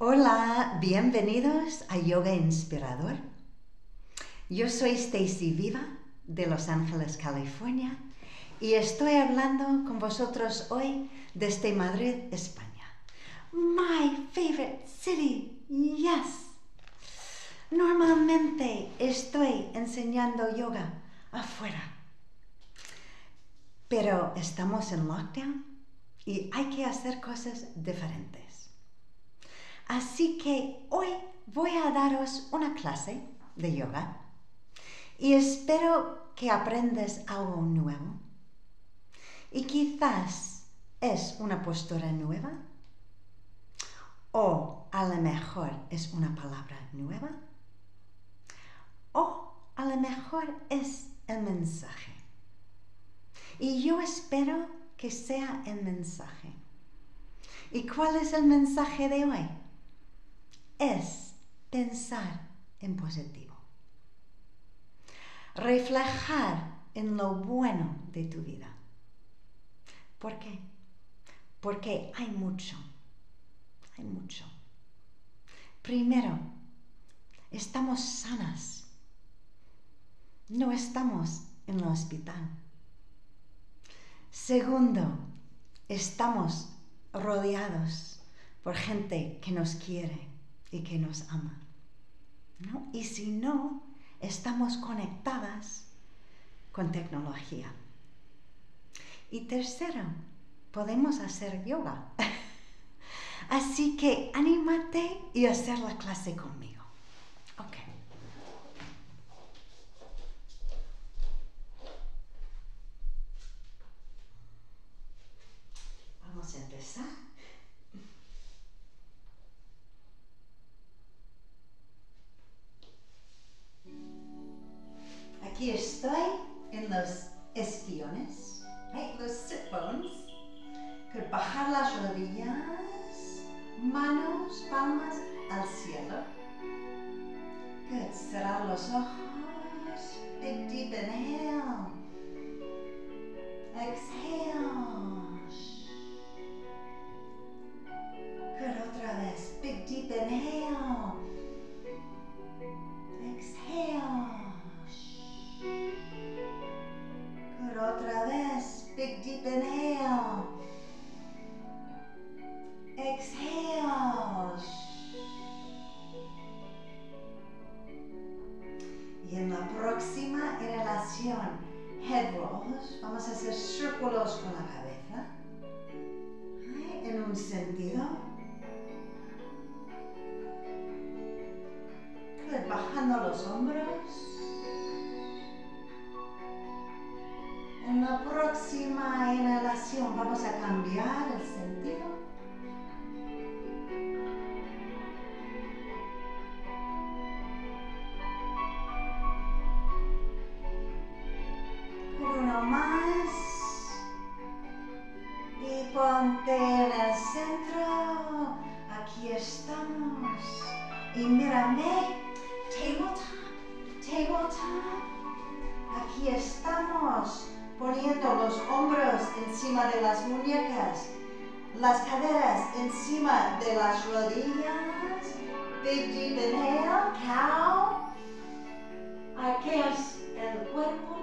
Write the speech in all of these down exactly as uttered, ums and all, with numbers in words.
Hola, bienvenidos a Yoga Inspirador. Yo soy Stacy Viva de Los Ángeles, California, y estoy hablando con vosotros hoy desde Madrid, España. My favorite city, yes. Normalmente estoy enseñando yoga afuera, pero estamos en lockdown y hay que hacer cosas diferentes. Así que hoy voy a daros una clase de yoga y espero que aprendas algo nuevo. Y quizás es una postura nueva o a lo mejor es una palabra nueva o a lo mejor es el mensaje. Y yo espero que sea el mensaje. ¿Y cuál es el mensaje de hoy? Es pensar en positivo. Reflejar en lo bueno de tu vida. ¿Por qué? Porque hay mucho, hay mucho. Primero, estamos sanas. No estamos en el hospital. Segundo, estamos rodeados por gente que nos quiere y que nos ama, ¿no? Y si no, estamos conectadas con tecnología. Y tercero, podemos hacer yoga. Así que anímate y hacer la clase conmigo. Ok. Vamos a empezar. Aquí estoy en los espiones, ¿eh? Los sit bones. Que bajar las rodillas, manos, palmas al cielo. Good. Cerrar los ojos. Big deep inhale. Exhale. Good. Otra vez. Big deep inhale. Exhale. Good. Otra vez. Big deep inhale. Exhale. Y en la próxima inhalación, head rolls, vamos a hacer círculos con la cabeza. ¿Eh? En un sentido. Bajando los hombros. En la próxima inhalación vamos a cambiar el sentido. Uno más. Y ponte en el centro. Aquí estamos. Y mírame. Tabletop. Tabletop. Aquí estamos. Poniendo los hombros encima de las muñecas. Las caderas encima de las rodillas. Big deep inhale. Cow. Arqueas el cuerpo.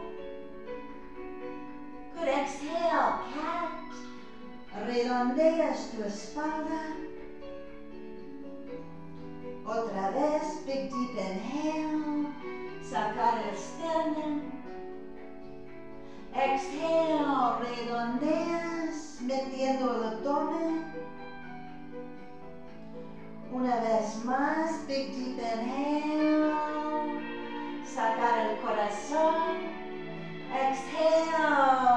Good. Exhale. Cat. Redondeas tu espalda. Otra vez. Big deep inhale. Sacar el sternum. Exhale. Redondeas. Metiendo el abdomen. Una vez más. Big deep inhale. Sacar el corazón. Exhale.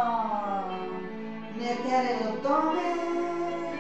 Meter el abdomen.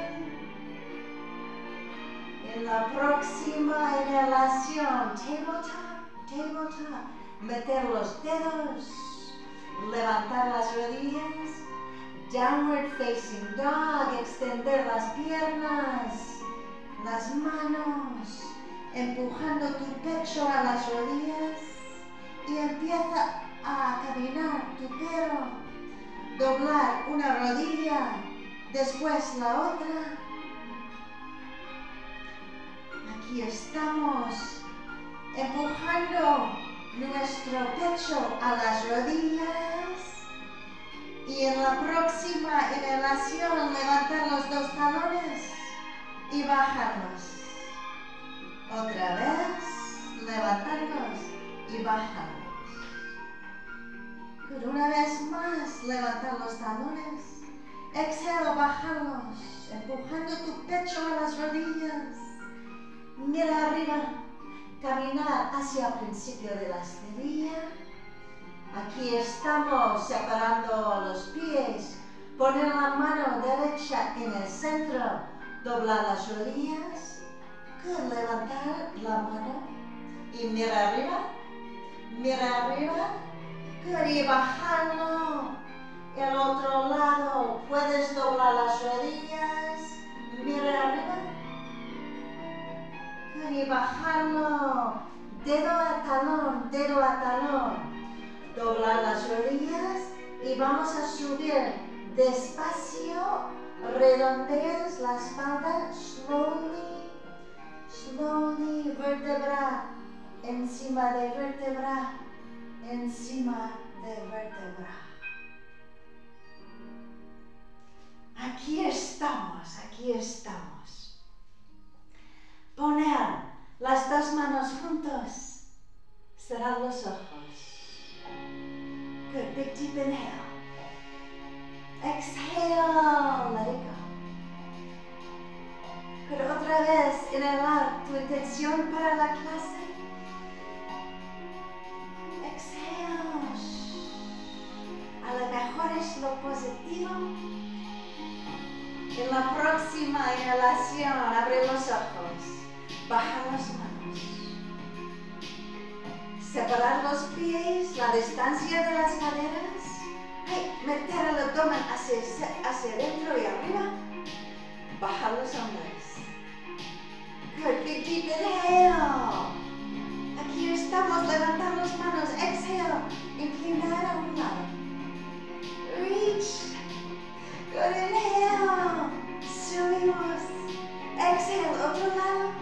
En la próxima inhalación, tabletop, tabletop. Meter los dedos. Levantar las rodillas. Downward facing dog. Extender las piernas. Las manos. Empujando tu pecho a las rodillas. Y empieza a caminar tu perro, doblar una rodilla, después la otra, Aquí estamos empujando nuestro pecho a las rodillas. Y en la próxima inhalación levantar los dos talones y bajarlos. Otra vez, levantarlos y bajarlos. Una vez más, levantar los talones. Exhalo, bajarlos, empujando tu pecho a las rodillas. Mira arriba, caminar hacia el principio de la esterilla. Aquí estamos separando los pies. Poner la mano derecha en el centro, doblar las rodillas. Good. Levantar la mano y mira arriba, mira arriba. Good. Y bajarlo. El otro lado, puedes doblar las rodillas, mira arriba. Good. Y bajarlo, dedo a talón, dedo a talón. Doblar las rodillas y vamos a subir despacio, redondeas la espalda, slowly, slowly, vértebra, encima de vértebra, encima de vértebra. Aquí estamos, aquí estamos. Poner las dos manos juntos, cerrar los ojos. Good, big deep inhale. Exhale, let it go. Good, otra vez inhalar tu intención para la clase. Exhale. A lo mejor es lo positivo. En la próxima inhalación, abre los ojos, baja las manos. Separar los pies, la distancia de las caderas. Hey, meter el abdomen hacia, hacia adentro y arriba. Baja los hombros. Good, big deep inhale. Aquí estamos, levantar las manos. Exhale, inclinar a un lado. Reach. Good, inhale. Subimos. Exhale, otro lado.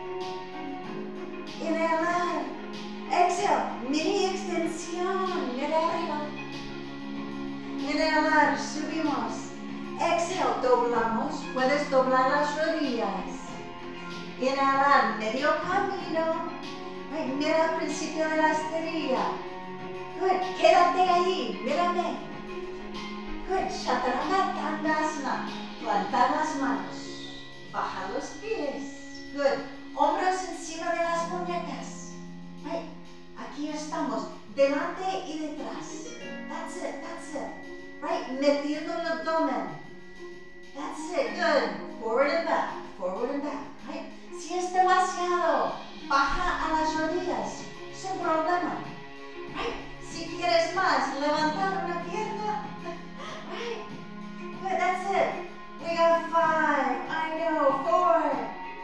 Inhalar. Exhale, mini extensión, mira arriba. Inhalar, subimos. Exhale, doblamos. Puedes doblar las rodillas. Inhalar, medio camino. Ay, mira al principio de la esterilla. Good, quédate ahí, mírame. Good, Chaturanga Tandasana. Plantar las manos. Baja los pies. Good, hombros encima de las muñecas. Right. Aquí estamos, delante y detrás. That's it, that's it. Right, metiendo el abdomen. That's it, good. Forward and back, forward and back. Right. Si es demasiado, baja a las rodillas, sin problema. Right. Si quieres más, levantar una pierna. Right. Good, that's it. We got five, I know, four,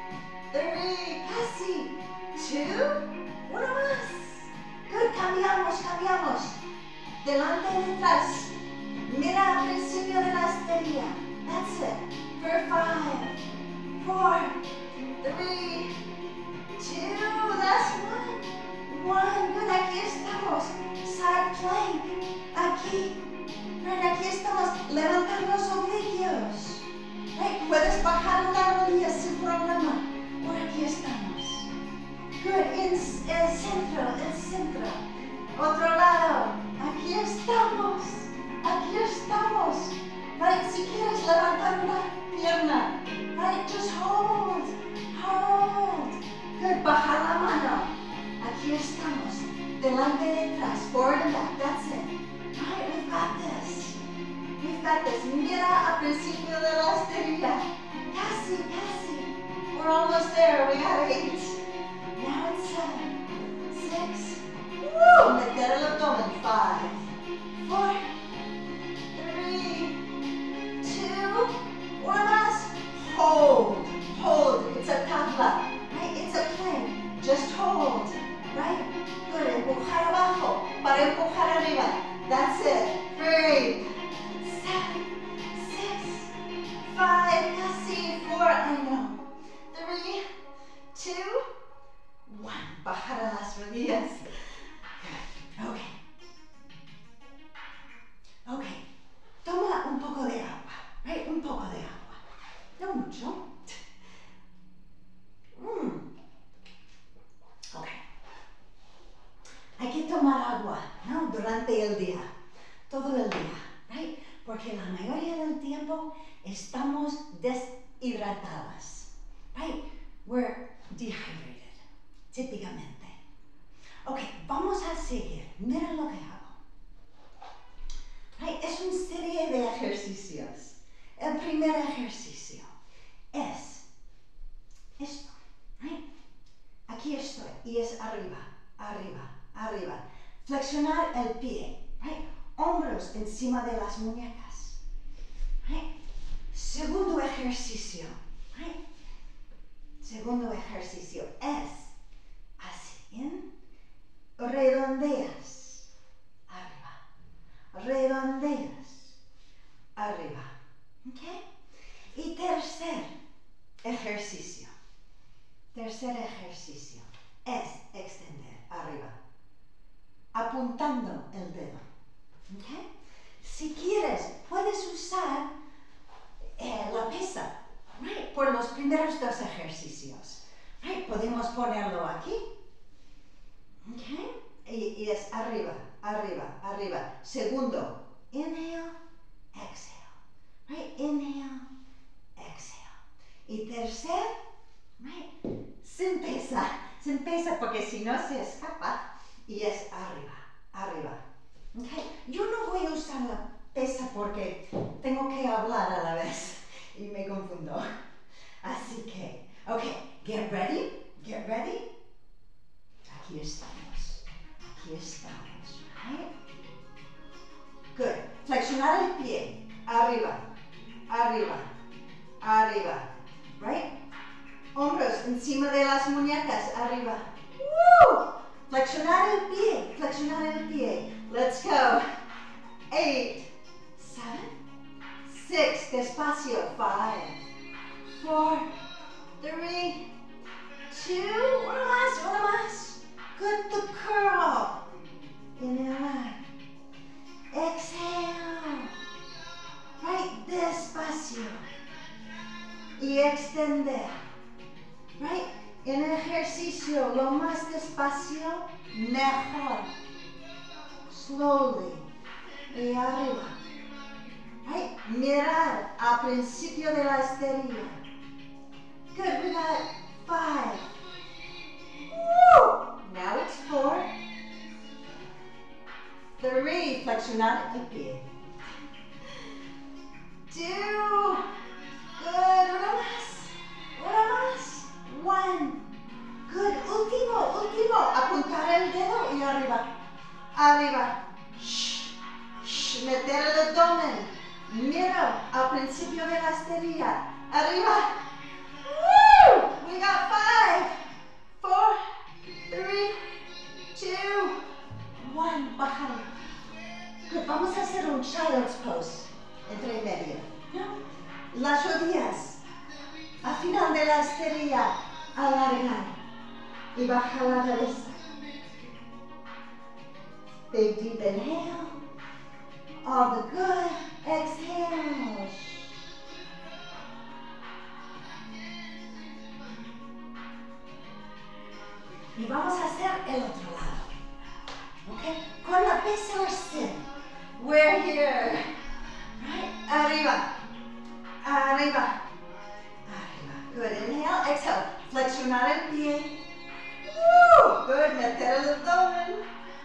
three, casi, two. Uno más. Good, cambiamos, cambiamos. Delante y detrás. Mira al principio de la esterilla. That's it. For five, four, three, two, that's one. One. Good, aquí estamos. Side plank. Aquí. Right, aquí estamos. Levantar los oblicuos. Right, puedes bajar la rodilla sin problema. Por aquí estamos. Good, en el centro, el centro. Otro lado. Aquí estamos. Aquí estamos. Right, si quieres levantar una pierna. Right, just hold. Hold. Good, baja la mano. Aquí estamos. Delante y detrás. Forward and back. That's it. Right, we've got this. We've got this. Mira al principio de la esterilla. Casi, casi. We're almost there. We got eight. Now it's seven, six, woo! Meter el abdomen. Five, four, three, two, one más. Hold, hold. It's a tabla, right? It's a plank. Just hold, right? Good. Empujar abajo para empujar arriba. That's it. Three, seven, six, five, casi, four. I know. Three, two. tiempo estamos deshidratadas. Right? We're dehydrated, típicamente. Ok, vamos a seguir. Mira lo que hago. Right? Es una serie de ejercicios. El primer ejercicio es esto. Right? Aquí estoy y es arriba, arriba, arriba. Flexionar el pie. Right? Hombros encima de las muñecas. Right? Segundo ejercicio. Right? Segundo ejercicio es así. ¿Bien? Redondeas. Arriba. Redondeas. Arriba. ¿Ok? Y tercer ejercicio. Tercer ejercicio es extender arriba. Apuntando el dedo. ¿Ok? Si quieres, puedes usar eh, la pesa. Right? Por los primeros dos ejercicios. Right? Podemos ponerlo aquí. Okay? Y, y es arriba, arriba, arriba. Segundo, inhale, exhale. Right? Inhale, exhale. Y tercer, right? Sin pesa. Sin pesa porque si no se escapa. Y es arriba, arriba. Okay? Yo no voy a usar la pesa porque tengo que hablar a la vez. Y me confundo. Así que, ok, get ready, get ready. Aquí estamos, aquí estamos, right? Good. Flexionar el pie, arriba, arriba, arriba, right? Hombros encima de las muñecas, arriba. Woo! Flexionar el pie, flexionar el pie. Let's go. Eight, seven, six, despacio, five, four, three, two, uno más, uno más. Good, the curl. Inhalar. Exhale. Right, despacio. Y extender. Right, en el ejercicio, lo más despacio, mejor. Slowly. Y arriba. Right? Mirar al principio de la esterilla. Good, we got five. Woo! Now it's four. Three, flexionar el pie. Two. Good, uno más. Uno más. One. Good, último, último. Apuntar el dedo y arriba. Arriba. Shh. Shh. Meter el abdomen. Miro al principio de la esterilla. Arriba. Woo! We got five, four, three, two, one. Bájale. Good. Vamos a hacer un child's pose entre medio. ¿No? Las rodillas al final de la esterilla. Alargar y bajar la cabeza. Big deep inhale. All the good. Exhale. Y vamos a hacer el otro lado. Okay? Con la pesa or sin. We're here. Right? Arriba. Arriba. Arriba. Good. Inhale. Exhale. Flexionar el pie. Woo! Good. Meter el abdomen.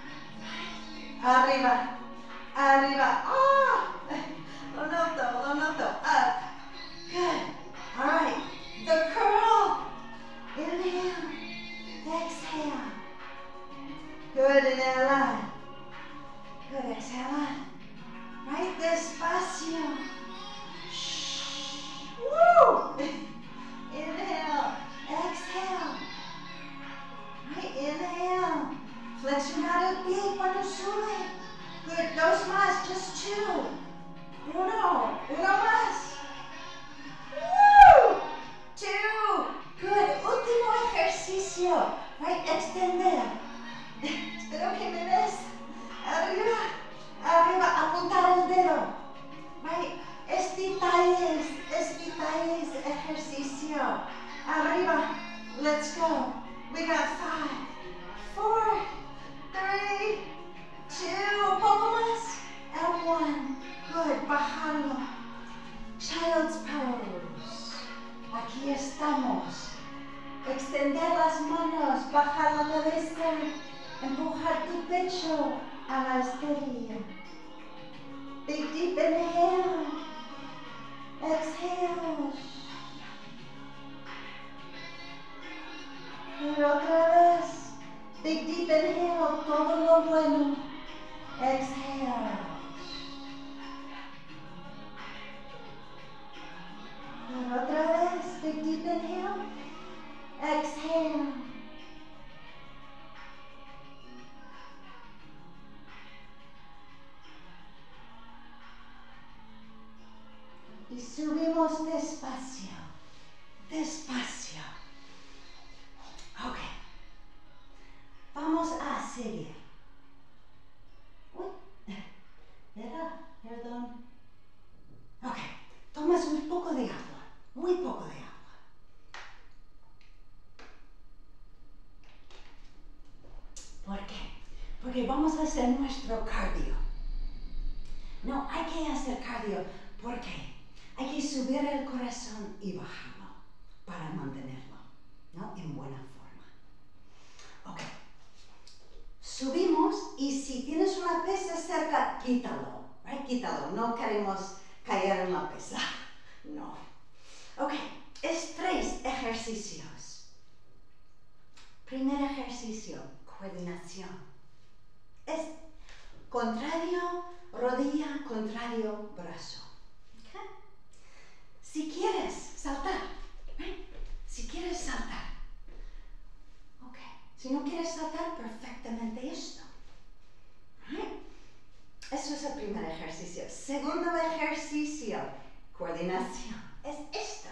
Arriba. Arriba. Ah! Lo noto, lo noto. Up. Good. All right. The curl. Inhale. Exhale. Good. Inhalar. Good. Exhalar. Right. Despacio. Shh. Woo! Inhale. Exhale. Right. Inhale. Flexionar el pie cuando sube. Good. Dos más. Just two. Uno. Uno más. Woo! Two. Good. Último ejercicio. Right. Extender. Espero que me des. Arriba. Arriba. Apuntar el dedo. Right. Estitáis. Estitáis. Ejercicio. Arriba. Let's go. We got five, four, three, two, un poco más, and one. Good. Bajarlo. bajar la cabeza, empujar tu pecho a la esterilla. Big deep inhale. Exhale. Y otra vez. Big deep inhale, todo lo bueno. Exhale. Y otra vez. Big deep inhale. Exhale. Y subimos despacio, despacio. Ok. Vamos a seguir. Uy, era, perdón. Ok, tomas un poco de agua, muy poco de agua. ¿Por qué? Porque vamos a hacer nuestro cardio. No, hay que hacer cardio. ¿Por qué? Hay que subir el corazón y bajarlo para mantenerlo, ¿no? En buena forma. Ok. Subimos y si tienes una pesa cerca, quítalo, right? Quítalo. No queremos caer en la pesa. No. Ok. Es tres ejercicios. Primer ejercicio, coordinación. Es contrario, rodilla, contrario, brazo. Okay. Si quieres saltar, ¿eh? Si quieres saltar, ok. Si no quieres saltar, perfectamente esto. ¿Eh? Eso es el primer ejercicio. Segundo ejercicio, coordinación, es esto.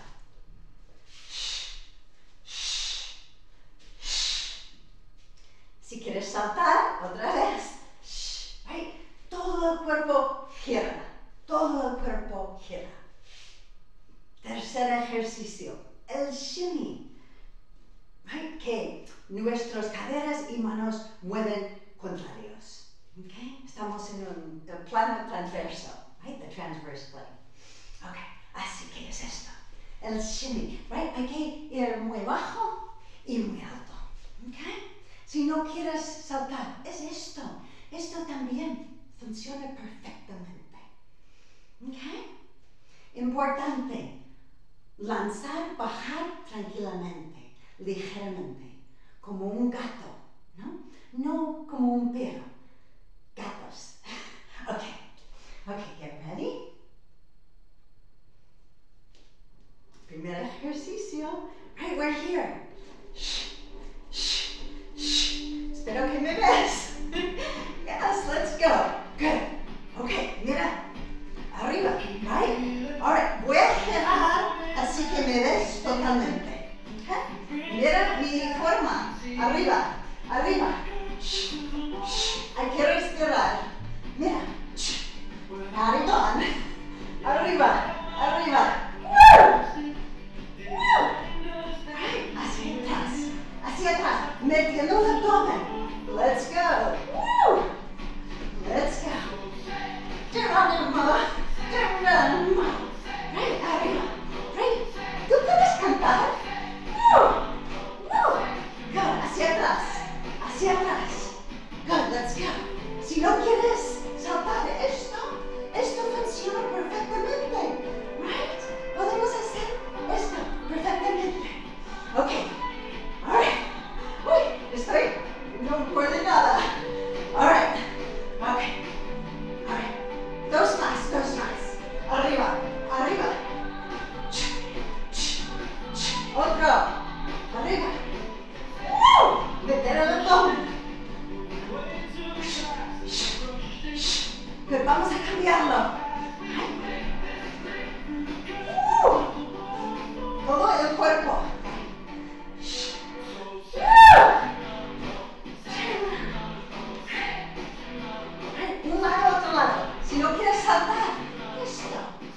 Si quieres saltar, otra vez. ¿Eh? Todo el cuerpo gira. Todo el cuerpo gira. Tercer ejercicio, el shimmy. Right? Que nuestras caderas y manos mueven contrarios. Okay? Estamos en un el plano transverso. Right? The transverse plane. Okay. Así que es esto. El shimmy. Right? Hay que ir muy bajo y muy alto. Okay? Si no quieres saltar, es esto. Esto también funciona perfectamente. Okay? Importante. Lanzar, bajar tranquilamente, ligeramente, como un gato, ¿no? No como un perro. Gatos. Okay. Okay, get ready. Primer ejercicio. Right, we're here. Shh, shh, shh. Espero que me ves. Yes, let's go. Good. Okay, mira. Arriba, right? All right, voy a girar, así que me ves totalmente. Okay? Mira mi forma. Arriba, arriba. Shh, shh. Hay que respirar. Mira. Shh. Arriba, arriba, arriba. Woo! Woo! Right, hacia atrás, hacia atrás. Metiendo el abdomen. Let's go. Woo! Let's go. Geronimo. Geronimo. Right, arriba. Right. ¿Tú puedes cantar? Woo! Woo! Good, hacia atrás. Hacia atrás. Good, let's go. Si no quieres saltar esto, esto funciona perfectamente. Right? Podemos hacer esto perfectamente. Ok. Alright. Uy, estoy. No puedo nada. Alright. Ok. Alright. Dos más, dos más. Arriba, arriba. Otro. Arriba. ¡Woo! Meter el abdomen. Pero vamos a cambiarlo. ¡Woo! Todo el cuerpo. Un lado, otro lado. Si no quieres saltar, esto.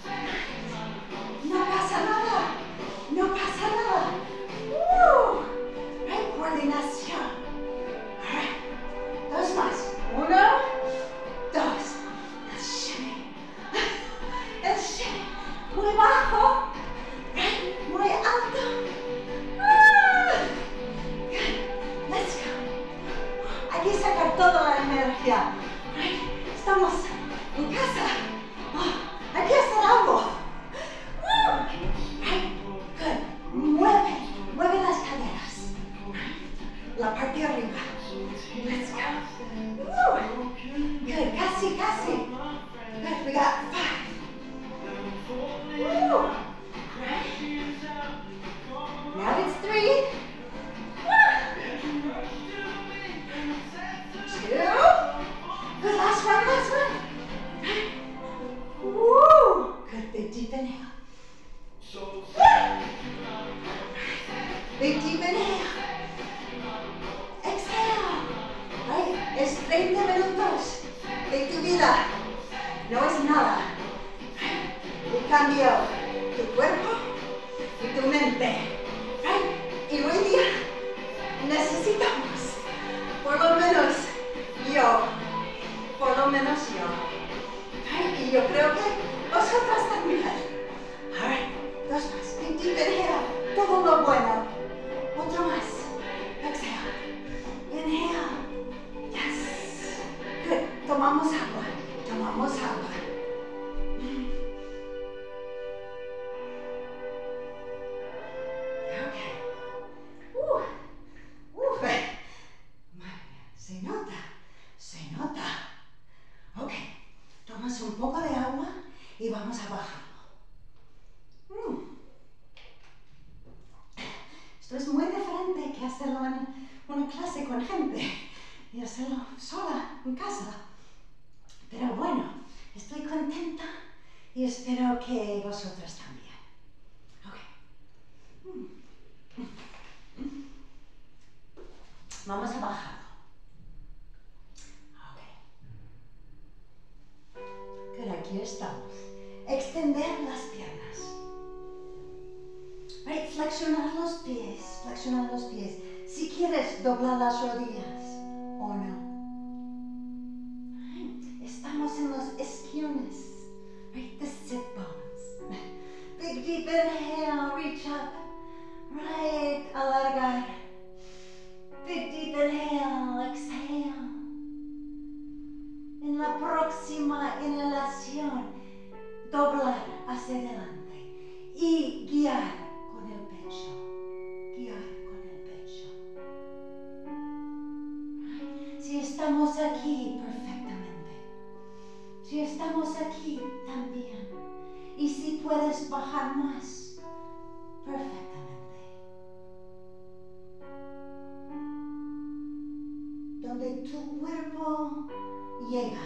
No pasa nada. No pasa nada. ¡Woo! Right, coordinación. All right. Dos más. Uno, dos. El shimmy. El shimmy. Muy bajo. Right, muy alto. Big deep inhale. Exhale. Right. Es treinta minutos de tu vida. No es nada. Y cambio tu cuerpo y tu mente. Right. Y hoy día necesitamos, por lo menos yo, por lo menos yo. Right. Y yo creo que vosotras también. All right. Dos más. Big deep inhale. Todo lo bueno. Otro más. Exhale. Inhale. Yes. Good. Tomamos agua. Tomamos agua. Okay. Uh. Uh. Madre mía. Se nota. Se nota. Ok. Tomas un poco de agua y vamos a bajarlo. Mm. Esto es muy diferente que hacerlo en una clase con gente y hacerlo sola en casa. Pero bueno, estoy contenta y espero que vosotros también. Ok. Mm. Mm. Vamos a bajarlo. Ok. Good, aquí estamos. Extender las piernas. Right, flexionar los pies, flexionar los pies. Si quieres doblar las rodillas o no. Right. Estamos en los isquiones. Right, the sit bones. Big deep inhale, reach up. Right, alargar. Big deep inhale, exhale. En la próxima inhalación, doblar hacia adelante y guiar con el pecho, guiar con el pecho. Si estamos aquí, perfectamente. Si estamos aquí, también. Y si puedes bajar más, perfectamente. Donde tu cuerpo llega.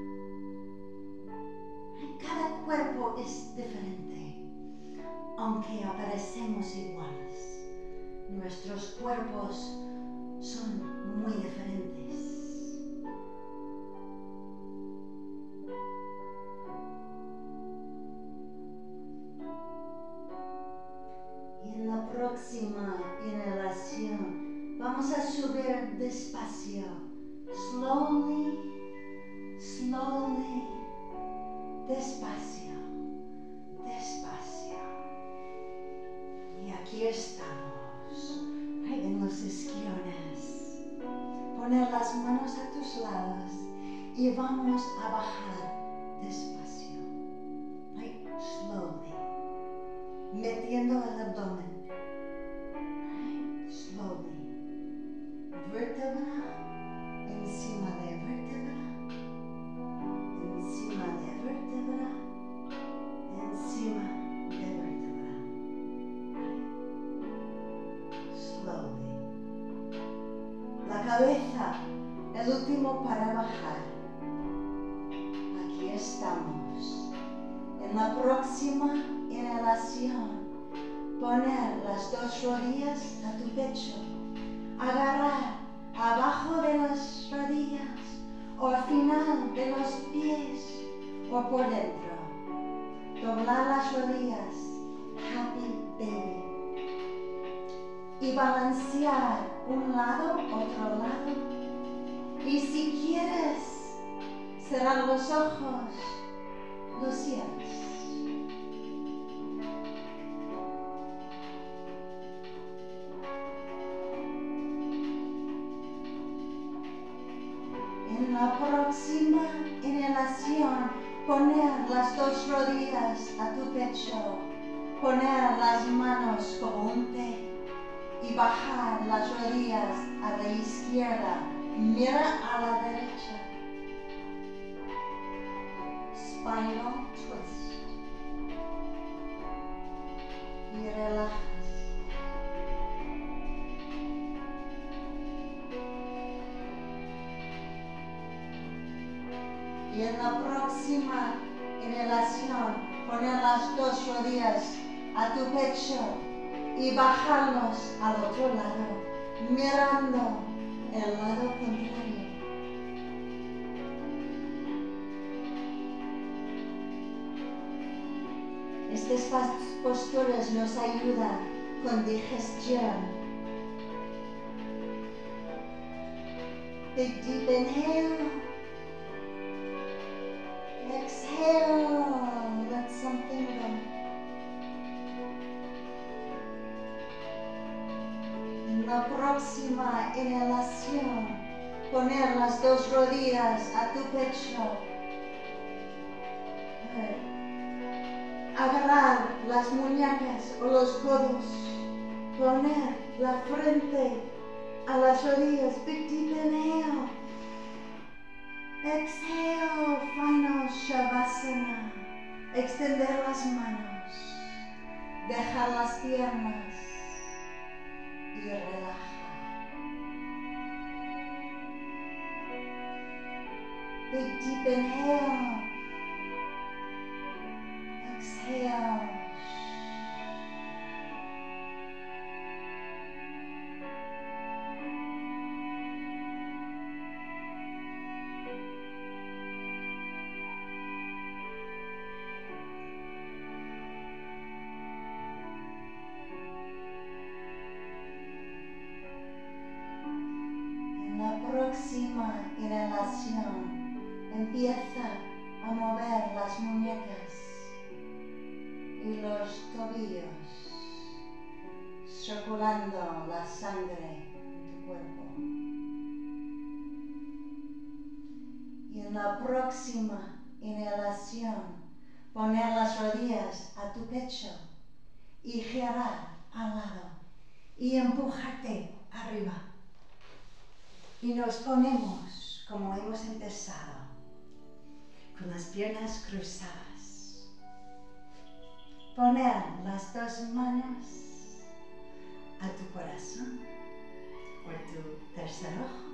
Cada cuerpo es diferente. Aunque aparecemos iguales, nuestros cuerpos son muy diferentes. Y en la próxima inhalación vamos a subir despacio. Slowly, slowly, despacio, despacio. Y aquí estamos, right, en los isquiones. Poner las manos a tus lados y vamos a bajar despacio, right, slowly, metiendo el abdomen, right, slowly, vértebra encima de vértebra, encima de vértebra, encima de vértebra. Slowly. La cabeza, el último para bajar. Aquí estamos. En la próxima inhalación, poner las dos rodillas a tu pecho. Agarrar abajo de las rodillas o al final de los pies o por dentro. Doblar las rodillas. Happy baby. Y balancear un lado, otro lado. Y si quieres cerrar los ojos, los cierras. En la próxima inhalación, poner las dos rodillas a tu pecho, poner las manos como un T y bajar las rodillas a la izquierda, mira a la derecha. Spinal twist. Y relajas. Y en la próxima inhalación, poner las dos rodillas a tu pecho y bajarnos al otro lado, mirando el lado contrario. Estas posturas nos ayudan con digestión. Big deep inhale. Exhale. Let something go. En la próxima inhalación, poner las dos rodillas a tu pecho. Agarrar las muñecas o los codos. Poner la frente a las rodillas. Big deep inhale. Exhale, final Shavasana. Extender las manos. Dejar las piernas. Y relaja. Big deep inhale. Exhale. Próxima inhalación, empieza a mover las muñecas y los tobillos, circulando la sangre en tu cuerpo. Y en la próxima inhalación, poner las rodillas a tu pecho y girar al lado y empujarte arriba. Y nos ponemos como hemos empezado, con las piernas cruzadas. Poner las dos manos a tu corazón o tu tercer ojo.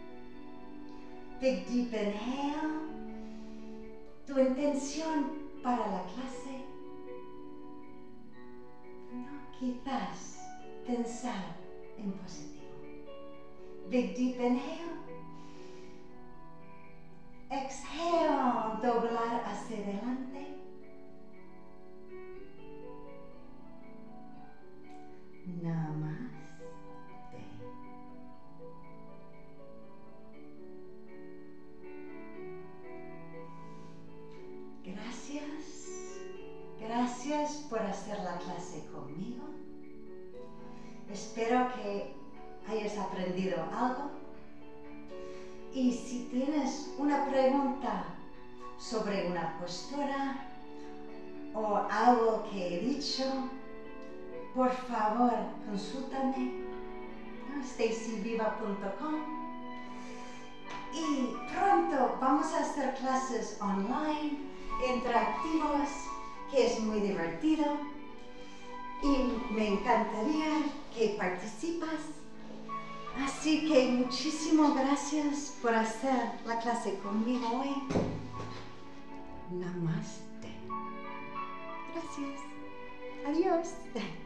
Big deep inhale. Tu intención para la clase. No, quizás pensar en positivo. Big deep inhale. Exhale, doblar hacia adelante. Namaste. Gracias. Gracias por hacer la clase conmigo. Espero que hayas aprendido algo. Y si tienes una pregunta sobre una postura o algo que he dicho, por favor, consúltame, ¿no? stacy viva punto com. Y pronto vamos a hacer clases online, interactivas, que es muy divertido. Y me encantaría que participas. Así que muchísimas gracias por hacer la clase conmigo hoy. Namaste. Gracias. Adiós.